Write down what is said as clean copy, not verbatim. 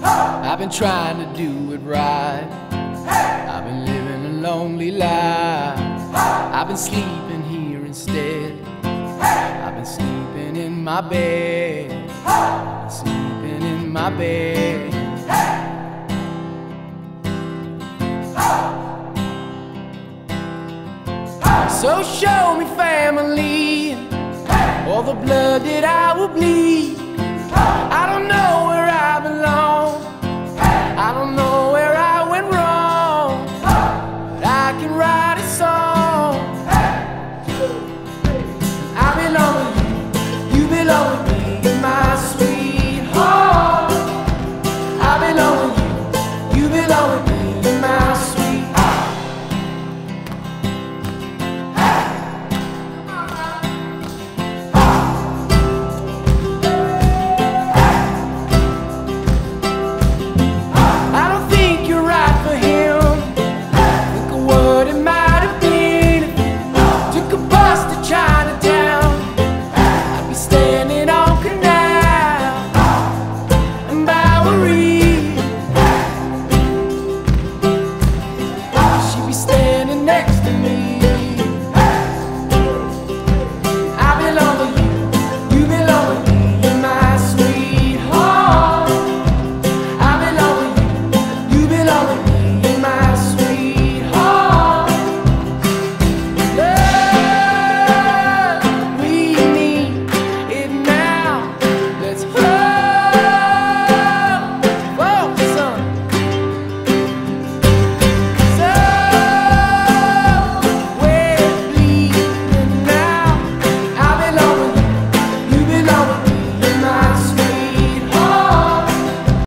I've been trying to do it right. I've been living a lonely life. I've been sleeping here instead. I've been sleeping in my bed. I've been sleeping in my bed. So show me family, all the blood that I will bleed.